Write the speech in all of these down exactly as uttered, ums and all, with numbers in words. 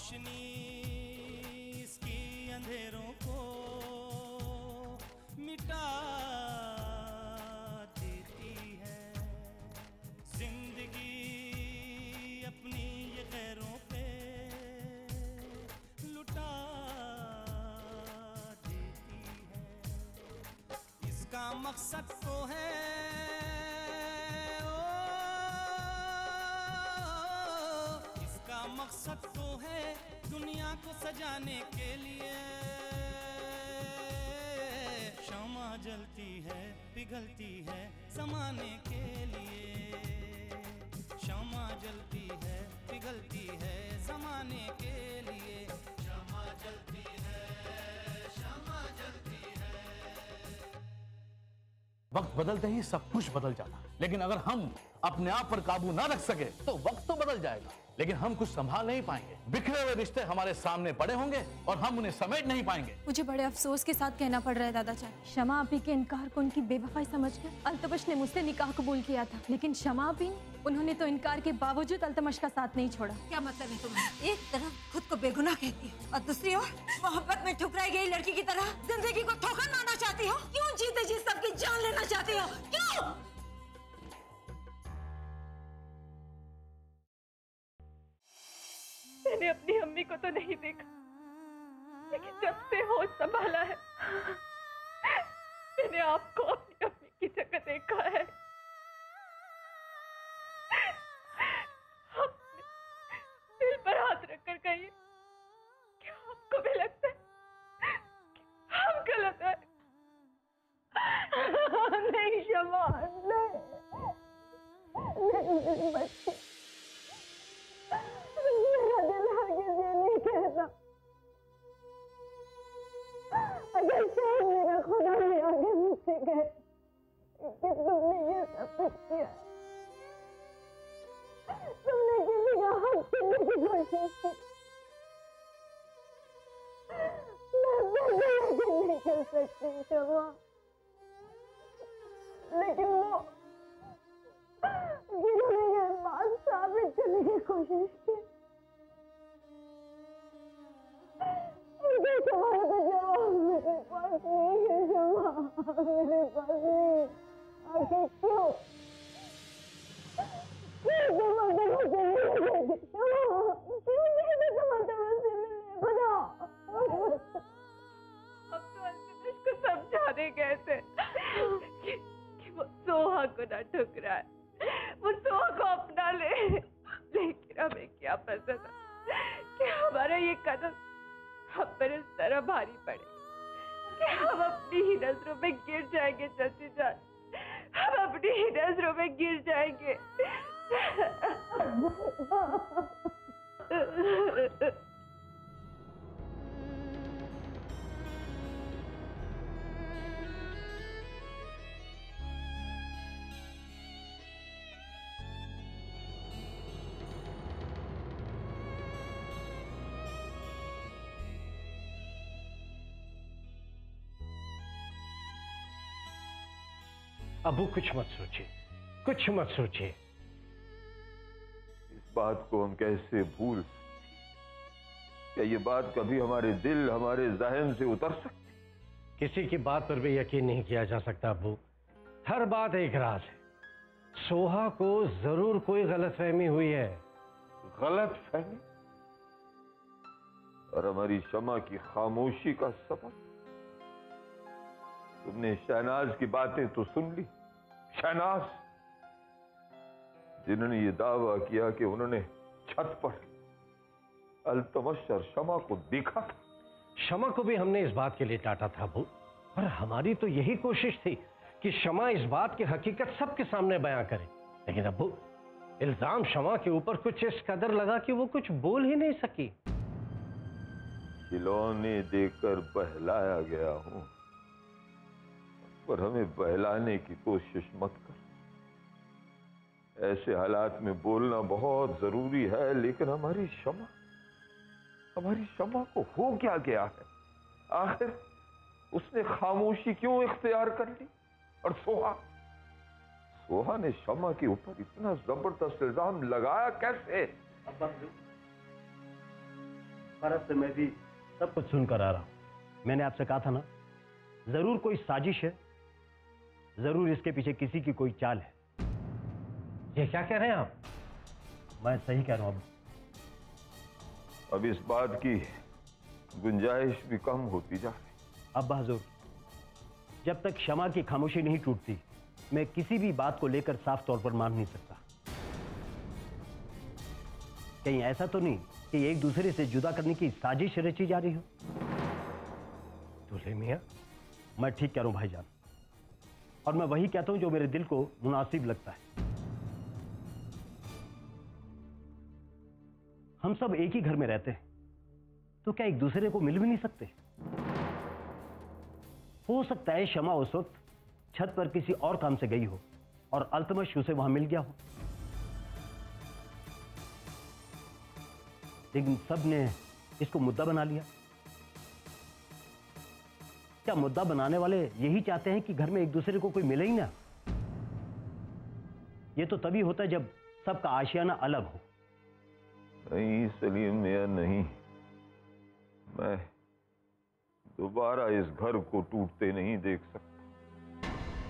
रोशनी इसकी अंधेरों को मिटा देती है। जिंदगी अपनी ये गैरों पे लुटा देती है। इसका मकसद तो है मकसद तो है दुनिया को सजाने के लिए। शमा जलती है पिघलती है ज़माने के लिए। शमा जलती है पिघलती है ज़माने के लिए। शमा जलती है शमा जलती है। वक्त बदलते ही सब कुछ बदल जाता, लेकिन अगर हम अपने आप पर काबू ना रख सके तो वक्त तो बदल जाएगा, लेकिन हम कुछ संभाल नहीं पाएंगे। बिखरे हुए रिश्ते हमारे सामने पड़े होंगे और हम उन्हें समेट नहीं पाएंगे। मुझे बड़े अफसोस के साथ कहना पड़ रहा है दादाजान, शमा आपी के इनकार को उनकी बेवफाई समझकर अल्तमश ने मुझसे निकाह कबूल किया था, लेकिन शमा आपी उन्होंने तो इनकार के बावजूद अल्तमश का साथ नहीं छोड़ा। क्या मतलब है तुम्हें? एक तरफ खुद को बेगुनाह कहती हो और दूसरी ओर मोहब्बत में ठुकराई गई लड़की की तरह जिंदगी को ठोकर मारना चाहती हो। क्यों जीते जी सबकी जान लेना चाहती हो? क्यों? मैंने अपनी अम्मी को तो नहीं देखा, लेकिन जब से होश संभाला है मैंने आपको अपनी अम्मी की जगह देखा है। अपने दिल पर हाथ रखकर कहिए, क्या आपको भी लगता है कि हम गलत है? नहीं शमा, नहीं नहीं मेरी बच्ची, मेरा दिल हरगिज़ ये नहीं कहता। अगर शायद मेरा खुदा भी आगे मुझसे कहे कि तुमने ये सब कुछ किया, तुमने किसी का हक छीनने की कोशिश की, मैं बिल्कुल यकीन नहीं कर सकती शमा, लेकिन वो जिन्होंने ये बात साबित करने की कोशिश की, उनके सवाल का जवाब मेरे पास नहीं है शमा, मेरे पास नहीं। आखिर क्यों क्यों तुम अल्तमश से मिलने गई शमा? क्यों नहीं तुम अल्तमश से मिलने? बताओ। हम तो अल्तमश को समझाने गए थे कि, कि वो सोहा को ना ठुकराए, वो सोहा को अपना ले, लेकिन हमें क्या पता था कि हमारा ये कदम हम पर इस तरह भारी पड़े कि हम अपनी ही नजरों में गिर जाएंगे। चाची जान, हम अपनी ही नजरों में गिर जाएंगे। अबू कुछ मत सोचिए, कुछ मत सोचिए। इस बात को हम कैसे भूल सकते? क्या ये बात कभी हमारे दिल, हमारे ज़हन से उतर सकती? किसी की बात पर भी यकीन नहीं किया जा सकता अबू। हर बात एक राज है। सोहा को जरूर कोई गलतफहमी हुई है। गलतफहमी? और हमारी शमा की खामोशी का सबब? तुमने शहनाज की बातें तो सुन ली। शहनाज जिन्होंने ये दावा किया कि उन्होंने छत पर अल्तमश और शमा को देखा था। शमा को भी हमने इस बात के लिए डांटा था अबू, और हमारी तो यही कोशिश थी कि शमा इस बात की हकीकत सबके सामने बयां करे, लेकिन अबू इल्जाम शमा के ऊपर कुछ इस कदर लगा कि वो कुछ बोल ही नहीं सकी। खिलौने देकर बहलाया गया हूं, पर हमें बहलाने की कोशिश मत कर। ऐसे हालात में बोलना बहुत जरूरी है, लेकिन हमारी शमा हमारी शमा को हो क्या गया है? आखिर उसने खामोशी क्यों इख्तियार कर ली? और सोहा सोहा ने शमा के ऊपर इतना जबरदस्त इल्जाम लगाया कैसे? फर्ज से मैं भी सब कुछ सुनकर आ रहा हूं। मैंने आपसे कहा था ना, जरूर कोई साजिश है, जरूर इसके पीछे किसी की कोई चाल है। ये क्या कह रहे हैं आप? मैं सही कह रहा हूं। अब अब इस बात की गुंजाइश भी कम होती जा रही। अब्बा हुजूर, जब तक शमा की खामोशी नहीं टूटती, मैं किसी भी बात को लेकर साफ तौर पर मान नहीं सकता। कहीं ऐसा तो नहीं कि एक दूसरे से जुदा करने की साजिश रची जा रही हो? दूल्हे मियां, मैं ठीक कह रहा हूं भाईजान, और मैं वही कहता हूं जो मेरे दिल को मुनासिब लगता है। हम सब एक ही घर में रहते हैं, तो क्या एक दूसरे को मिल भी नहीं सकते? हो सकता है शमा उस वक्त छत पर किसी और काम से गई हो और अल्तमश उसे वहां मिल गया हो, लेकिन सब ने इसको मुद्दा बना लिया। क्या मुद्दा बनाने वाले यही चाहते हैं कि घर में एक दूसरे को कोई मिले ही ना? यह तो तभी होता है जब सबका आशियाना अलग हो। नहीं सलीम मियां, नहीं, मैं दोबारा इस घर को टूटते नहीं देख सकता,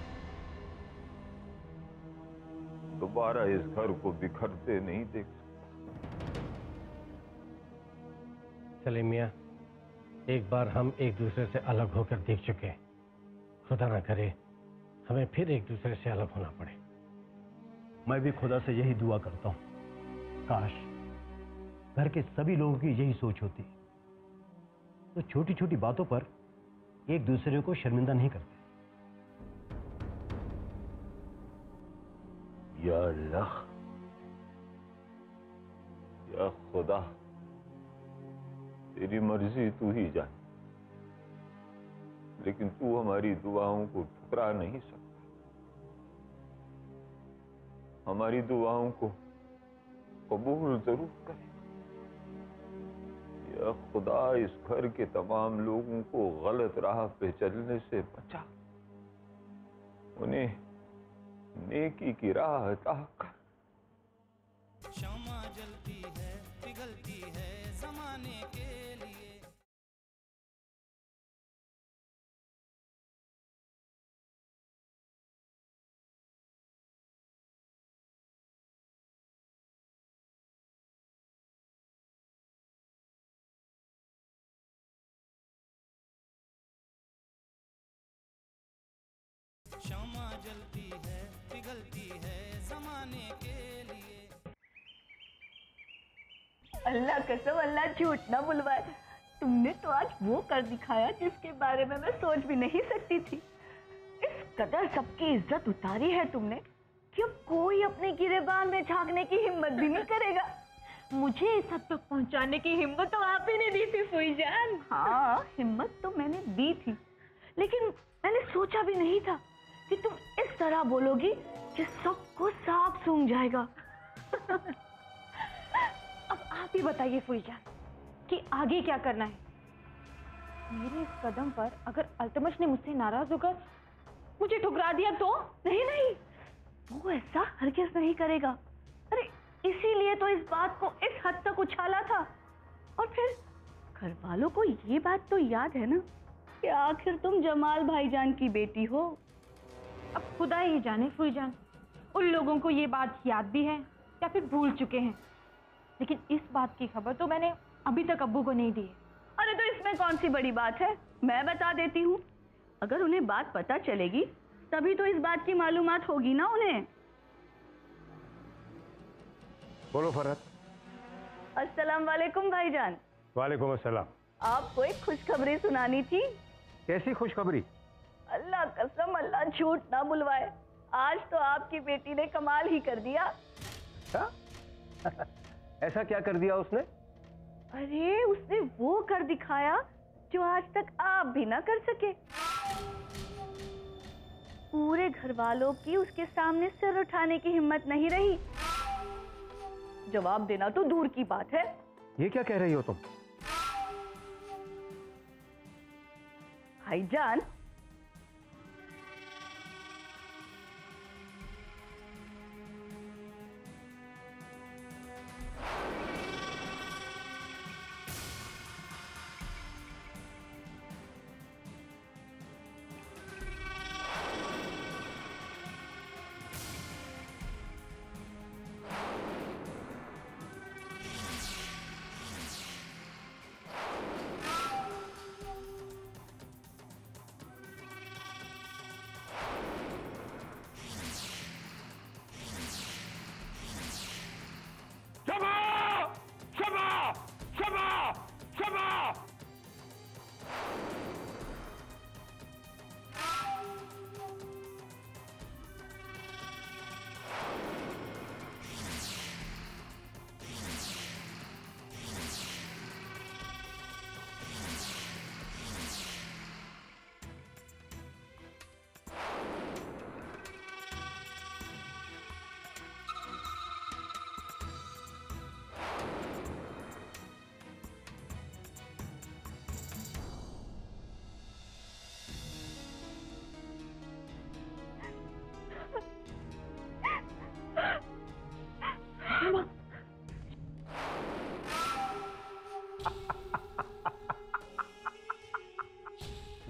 दोबारा इस घर को बिखरते नहीं देख सकता। सलीम मियां, एक बार हम एक दूसरे से अलग होकर देख चुके हैं, खुदा ना करे हमें फिर एक दूसरे से अलग होना पड़े। मैं भी खुदा से यही दुआ करता हूं, काश घर के सभी लोगों की यही सोच होती, तो छोटी छोटी बातों पर एक दूसरे को शर्मिंदा नहीं करते। या अल्लाह, या खुदा, तेरी मर्जी तू ही जाने, लेकिन तू हमारी दुआओं को ठुकरा नहीं सकता, हमारी दुआओं को कबूल जरूर करे। या खुदा, इस घर के तमाम लोगों को गलत राह पे चलने से बचा, उन्हें नेकी की राह अता कर। शमा जलती है, पिघलती है ज़माने के लिए। शमा जलती है, पिघलती है ज़माने के लिए। अल्लाह कसम, अल्लाह झूठ ना बुलवाए, तुमने तो आज वो कर दिखाया जिसके बारे में मैं सोच भी नहीं सकती थी। इस कदर सबकी इज्जत उतारी है तुमने कि अब कोई अपने गिरेबान में झांकने की हिम्मत भी नहीं करेगा। मुझे इस हद तक पहुंचाने की हिम्मत तो आप ही ने दी थी फुईजान। हाँ, हिम्मत तो मैंने दी थी, लेकिन मैंने सोचा भी नहीं था कि तुम इस तरह बोलोगी कि सबको साफ सूंघ जाएगा। अब आप ही बताइए फुईजान कि आगे क्या करना है। मेरे इस कदम पर अगर अल्तमश ने मुझसे नाराज होकर मुझे ठुकरा दिया तो? नहीं नहीं, वो ऐसा हरगिज़ नहीं करेगा। अरे इसीलिए तो इस बात को इस हद तक उछाला था। और फिर घर वालों को ये बात तो याद है ना कि आखिर तुम जमाल भाईजान की बेटी हो। अब खुदा ही जाने फुईजान, उन लोगों को ये बात याद भी है या फिर भूल चुके हैं, लेकिन इस बात की खबर तो मैंने अभी तक अब्बू को नहीं दी है। अरे तो इसमें कौन सी बड़ी बात है, मैं बता देती हूँ। अगर उन्हें बात पता चलेगी तभी तो इस बात की मालूमात होगी ना उन्हें। बोलो फरहत। अस्सलाम वालेकुम भाईजान। वालेकुम अस्सलाम। आपको एक खुशखबरी सुनानी थी। कैसी खुशखबरी? अल्लाह कसम, अल्लाह झूठ ना बुलवाए, आज तो आपकी बेटी ने कमाल ही कर दिया। ऐसा क्या कर दिया उसने? अरे उसने वो कर दिखाया जो आज तक आप भी ना कर सके। पूरे घर वालों की उसके सामने सिर उठाने की हिम्मत नहीं रही। जवाब देना तो दूर की बात है। ये क्या कह रही हो तुम? भाईजान,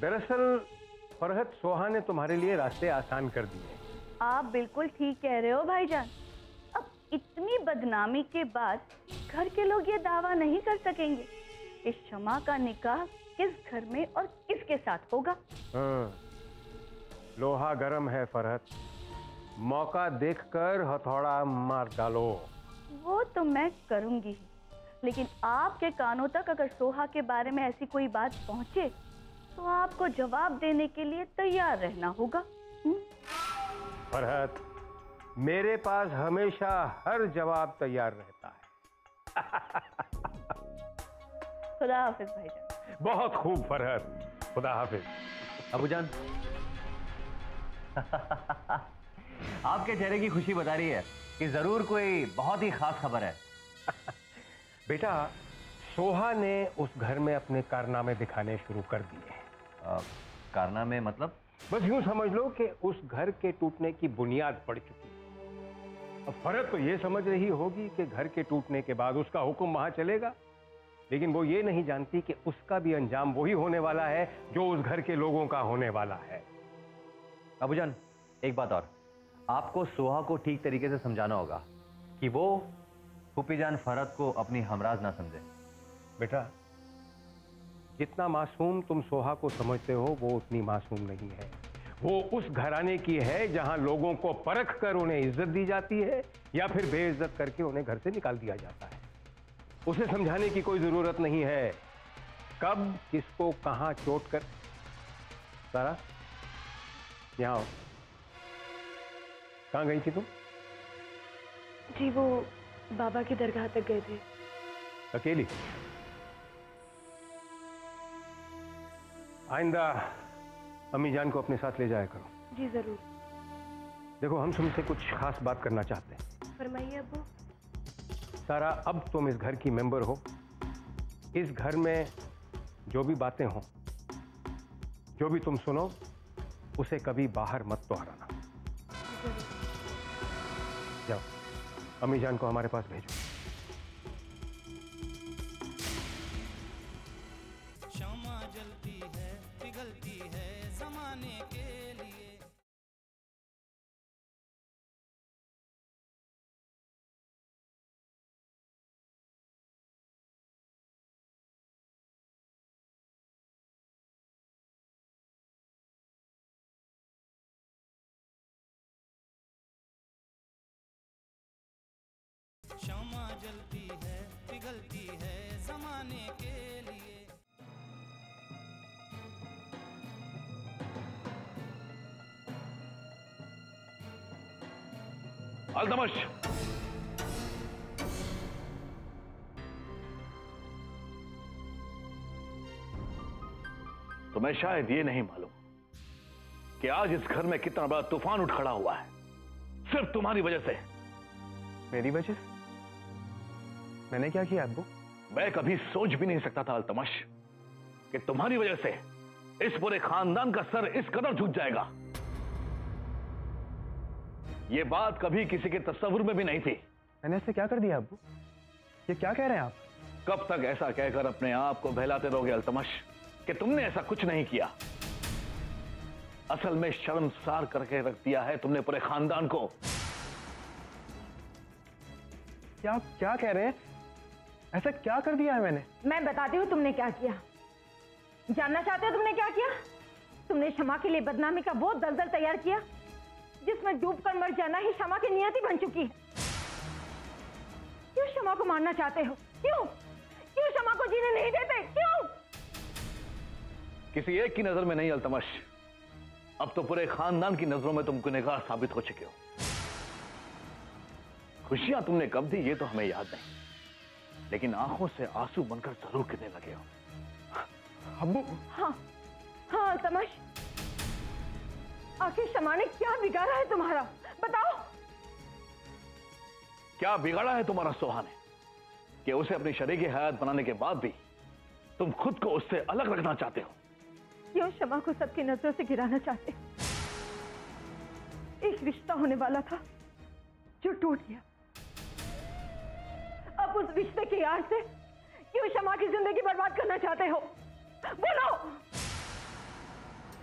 दरअसल फरहत, सोहा ने तुम्हारे लिए रास्ते आसान कर दिए। आप बिल्कुल ठीक कह रहे हो भाईजान। अब इतनी बदनामी के बाद घर के लोग ये दावा नहीं कर सकेंगे कि शमा का निकाह किस घर में और किसके साथ होगा। हाँ, लोहा गर्म है फरहत, मौका देखकर हथौड़ा मार डालो। वो तो मैं करूंगी ही, लेकिन आपके कानों तक अगर सोहा के बारे में ऐसी कोई बात पहुंचे तो आपको जवाब देने के लिए तैयार रहना होगा। हुँ? फरहत, मेरे पास हमेशा हर जवाब तैयार रहता है। खुदा हाफिज भाईजान। बहुत खूब फरहत, खुदा हाफिज। अबूजान, आपके चेहरे की खुशी बता रही है कि जरूर कोई बहुत ही खास खबर है। बेटा, सोहा ने उस घर में अपने कारनामे दिखाने शुरू कर दिए। कारनामे मतलब? बस यूं समझ लो कि उस घर के टूटने की बुनियाद पड़ चुकी है। अब फरहत तो ये समझ रही होगी कि घर के टूटने के बाद उसका हुक्म वहां चलेगा, लेकिन वो ये नहीं जानती कि उसका भी अंजाम वही होने वाला है जो उस घर के लोगों का होने वाला है। अबूजान, एक बात और, आपको सोहा को ठीक तरीके से समझाना होगा कि वो फूफी जान फरहत को अपनी हमराज ना समझे। बेटा, जितना मासूम तुम सोहा को समझते हो वो उतनी मासूम नहीं है। वो उस घराने की है जहां लोगों को परख कर उन्हें इज्जत दी जाती है या फिर बेइज्जत करके उन्हें घर से निकाल दिया जाता है। उसे समझाने की कोई जरूरत नहीं है कब किसको कहां चोट कर। सारा, यहां आओ। कहां गई थी तुम? जी वो बाबा की दरगाह तक गए थे। अकेली? आइंदा अम्मी जान को अपने साथ ले जाया करो। जी जरूर। देखो, हम तुमसे कुछ खास बात करना चाहते हैं। फरमाइए अब्बू। सारा, अब तुम इस घर की मेंबर हो। इस घर में जो भी बातें हों, जो भी तुम सुनो, उसे कभी बाहर मत दोहराना। जाओ, अम्मी जान को हमारे पास भेजो। शमा जलती है, पिघलती है जमाने के लिए। शमा जलती है, पिघलती है जमाने के लिए। अल्तमश, तुम्हें शायद ये नहीं मालूम कि आज इस घर में कितना बड़ा तूफान उठ खड़ा हुआ है, सिर्फ तुम्हारी वजह से। मेरी वजह से? मैंने क्या किया अब्बू? मैं कभी सोच भी नहीं सकता था अल्तमश कि तुम्हारी वजह से इस पूरे खानदान का सर इस कदर झुक जाएगा। ये बात कभी किसी के तस्वुर में भी नहीं थी। मैंने इससे क्या कर दिया अब्बू? ये क्या कह रहे हैं आप? कब तक ऐसा कहकर अपने आप को बहलाते रहोगे अल्तमश कि तुमने ऐसा कुछ नहीं किया? असल में शर्मसार करके रख दिया है तुमने पूरे खानदान को। क्या क्या कह रहे हैं? ऐसा क्या कर दिया है मैंने? मैं बताती हूँ तुमने क्या किया। जानना चाहते हो तुमने क्या किया? तुमने शमा के लिए बदनामी का वो दलदल तैयार किया जिसमें डूबकर मर जाना ही शमा की नियति बन चुकी है। क्यों शमा को मारना चाहते हो? क्यों क्यों शमा को जीने नहीं देते? क्यों? किसी एक की नजर में नहीं अल्तमश, अब तो पूरे खानदान की नजरों में तुम गुनहगार साबित हो चुके हो। खुशियां तुमने कब दी ये तो हमें याद नहीं, लेकिन आंखों से आंसू बनकर जरूर गिरने लगे हो। अब्बू। हाँ हाँ तमश, आखिर शमा ने क्या बिगाड़ा है तुम्हारा? बताओ। क्या बिगाड़ा है तुम्हारा सोहा ने कि उसे अपनी शरीकी हयात बनाने के बाद भी तुम खुद को उससे अलग रखना चाहते हो? क्यों शमा को सबकी नजरों से गिराना चाहते? एक रिश्ता होने वाला था जो टूट गया। अब उस रिश्ते की आड़ से क्यों शमा की जिंदगी बर्बाद करना चाहते हो? बोलो।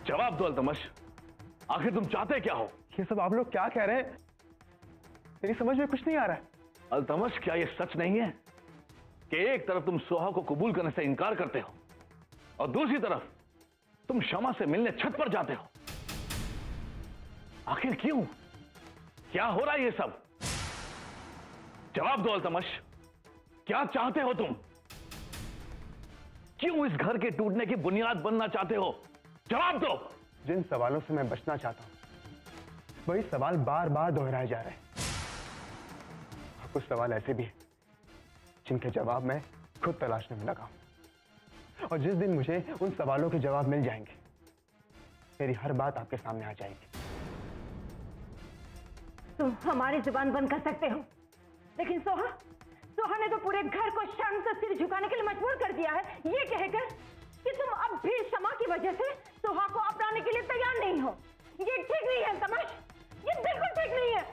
जवाब दो अल्तमश, आखिर तुम चाहते क्या हो? ये सब आप लोग क्या कह रहे हैं? मेरी समझ में कुछ नहीं आ रहा है। अल्तमश, क्या ये सच नहीं है कि एक तरफ तुम सोहा को कबूल करने से इनकार करते हो और दूसरी तरफ तुम शमा से मिलने छत पर जाते हो? आखिर क्यों? क्या हो रहा है ये सब? जवाब दो अल्तमश, क्या चाहते हो तुम? क्यों इस घर के टूटने की बुनियाद बनना चाहते हो? जवाब दो। जिन सवालों से मैं बचना चाहता हूं वही सवाल बार बार दोहराए जा रहे हैं। कुछ सवाल ऐसे भी हैं जिनके जवाब मैं खुद तलाशने में लगा हूं, और जिस दिन मुझे उन सवालों के जवाब मिल जाएंगे मेरी हर बात आपके सामने आ जाएगी। तुम हमारी जुबान बंद कर सकते हो, लेकिन सोहा सोहा ने तो पूरे घर को शर्म से सिर झुकाने के लिए मजबूर कर दिया है, ये कहकर कि तुम अब भी शमा की वजह से सोहा को अपनाने के लिए तैयार नहीं हो। ये ठीक नहीं है तमश, ये बिल्कुल ठीक नहीं है।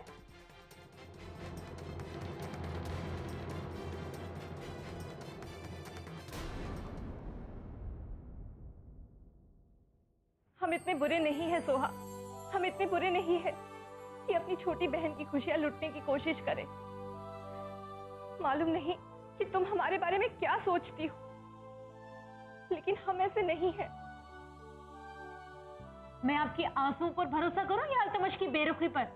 हम इतने बुरे नहीं हैं सोहा, हम इतने बुरे नहीं हैं कि अपनी छोटी बहन की खुशियां लुटने की कोशिश करें। मालूम नहीं कि तुम हमारे बारे में क्या सोचती हो, लेकिन हम ऐसे नहीं हैं। मैं आपकी आंसुओं पर भरोसा करूं या अल्तमश की बेरुखी पर?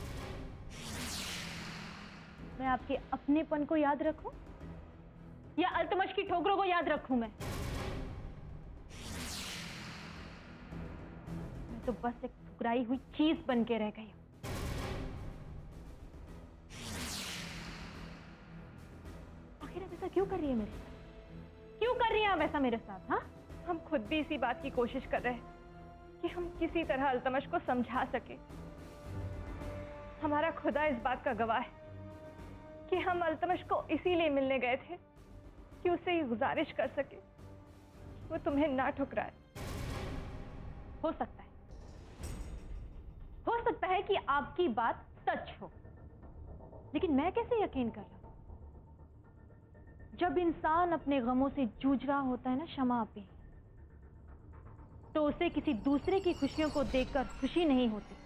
मैं आपके अपनेपन को याद रखूं या अल्तमश की ठोकरों को याद रखूं? मैं मैं तो बस एक ठुकराई हुई चीज बन के रह गई हूं। आखिर आप ऐसा क्यों कर रही है मेरे साथ? क्यों कर रही हैं आप ऐसा मेरे साथ? हाँ, हम खुद भी इसी बात की कोशिश कर रहे हैं कि हम किसी तरह अल्तमश को समझा सके। हमारा खुदा इस बात का गवाह है कि हम अल्तमश को इसीलिए मिलने गए थे कि उससे ये गुजारिश कर सके वो तुम्हें ना ठुकराए। हो सकता है, हो सकता है कि आपकी बात सच हो, लेकिन मैं कैसे यकीन कर रहा हूं? जब इंसान अपने गमों से जूझ रहा होता है ना शमा आपी, तो उसे किसी दूसरे की खुशियों को देखकर खुशी नहीं होती।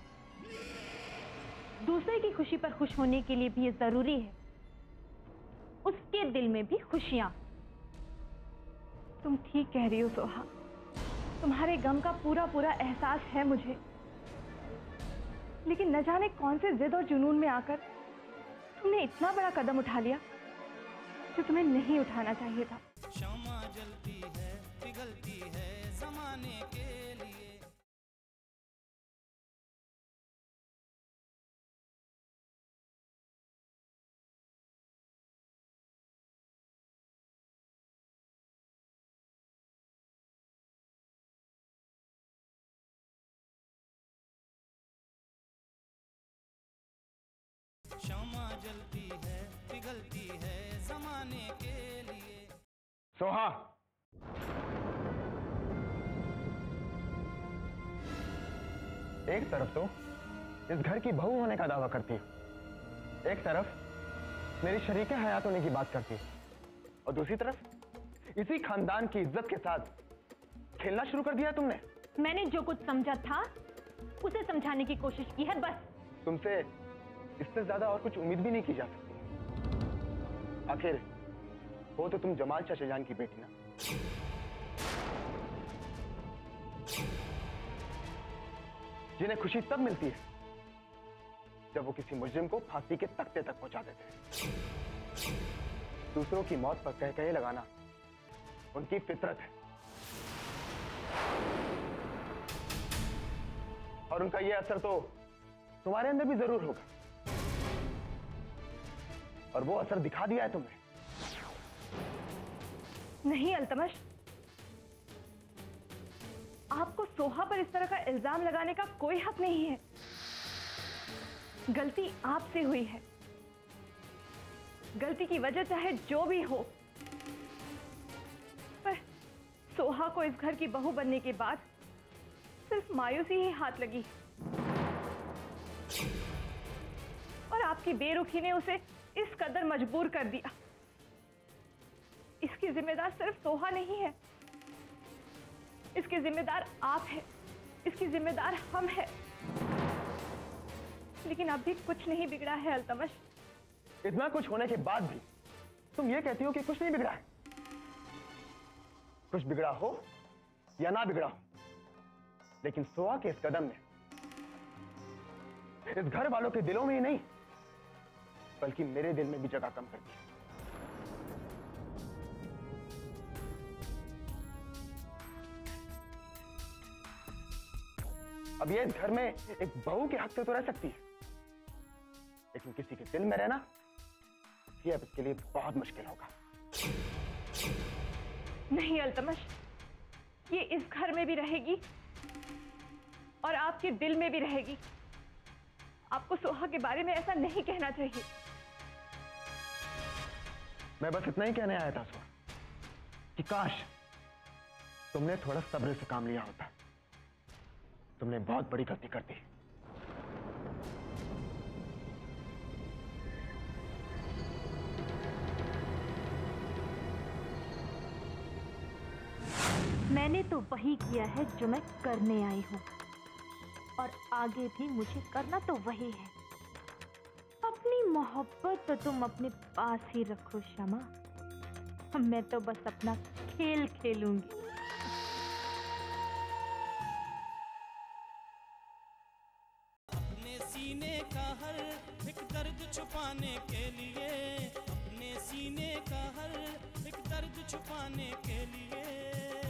दूसरे की खुशी पर खुश होने के लिए भी ये जरूरी है उसके दिल में भी खुशियां। तुम ठीक कह रही हो सोहा, तुम्हारे गम का पूरा पूरा एहसास है मुझे, लेकिन न जाने कौन से जिद और जुनून में आकर तुमने इतना बड़ा कदम उठा लिया जो तुम्हें नहीं उठाना चाहिए था। शमा जलती है, पिघलती है ज़माने के लिए। शमा जलती है, पिघलती है ज़माने के लिए। सोहा, एक तरफ तो इस घर की बहू होने का दावा करती हो, एक तरफ मेरी शरीके हयात होने की बात करती हो, और दूसरी तरफ इसी खानदान की इज्जत के साथ खेलना शुरू कर दिया तुमने। मैंने जो कुछ समझा था उसे समझाने की कोशिश की है, बस। तुमसे इससे ज्यादा और कुछ उम्मीद भी नहीं की जा सकती। आखिर हो तो तुम जमाल चाचा जान की बेटी ना। जिन्हें खुशी तब मिलती है जब वो किसी मुजरिम को फांसी के तख्ते तक पहुंचा देते हैं। दूसरों की मौत पर कह कहे लगाना उनकी फितरत है, और उनका यह असर तो तुम्हारे अंदर भी जरूर होगा, और वो असर दिखा दिया है तुमने। नहीं अल्तमश, आपको सोहा पर इस तरह का इल्जाम लगाने का कोई हक नहीं है। गलती आपसे हुई है, गलती की वजह चाहे जो भी हो, पर सोहा को इस घर की बहू बनने के बाद सिर्फ मायूसी ही हाथ लगी, और आपकी बेरुखी ने उसे इस कदर मजबूर कर दिया। इसकी जिम्मेदार सिर्फ सोहा नहीं है, इसके जिम्मेदार आप हैं, इसकी जिम्मेदार हम हैं। लेकिन अब भी कुछ नहीं बिगड़ा है अल्तमश। इतना कुछ होने के बाद भी तुम ये कहती हो कि कुछ नहीं बिगड़ा है। कुछ बिगड़ा हो या ना बिगड़ा हो, लेकिन सोहा के इस कदम ने इस घर वालों के दिलों में ही नहीं बल्कि मेरे दिल में भी जगह कम कर दी। अब ये इस घर में एक बहू के हक से तो रह सकती है, लेकिन किसी के दिल में रहना ये अब इसके लिए बहुत मुश्किल होगा। नहीं अल्तमश, ये इस घर में भी रहेगी और आपके दिल में भी रहेगी। आपको सोहा के बारे में ऐसा नहीं कहना चाहिए। मैं बस इतना ही कहने आया था सोहा कि काश तुमने थोड़ा सब्र से काम लिया होता। तुमने बहुत बड़ी गलती कर दी। मैंने तो वही किया है जो मैं करने आई हूँ, और आगे भी मुझे करना तो वही है। अपनी मोहब्बत तो तुम अपने पास ही रखो शमा, मैं तो बस अपना खेल खेलूंगी। अपने सीने का हर एक दर्द छुपाने के लिए, अपने सीने का हर एक दर्द छुपाने के लिए